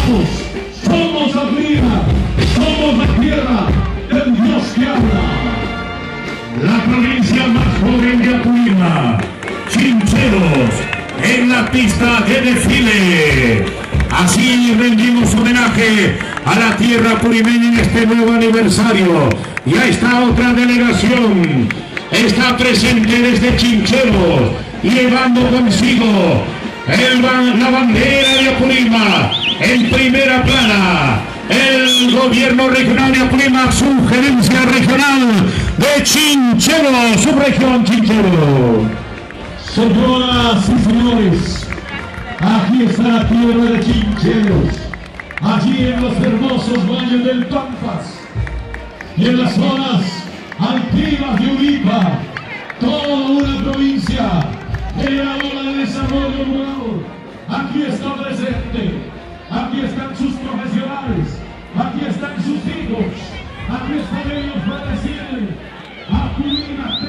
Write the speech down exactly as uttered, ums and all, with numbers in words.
Vamos, somos Apurímac, somos la tierra del Dios que habla. La provincia más joven de Apurímac, Chincheros, en la pista de desfile. Así rendimos homenaje a la tierra apurimeña en este nuevo aniversario. Y a esta otra delegación está presente desde Chincheros, llevando consigo el, la bandera de Apurímac en primera plana. El gobierno regional de Apurímac, su gerencia regional de Chincheros, subregión Chincheros. Señoras y señores, aquí está la tierra de Chincheros, allí en los hermosos valles del Pampas y en las zonas altivas de Uripa, toda una provincia generadora de desarrollo rural. Aquí está presente, aquí están sus profesionales, aquí están sus hijos, aquí están ellos para decirle: Apurímac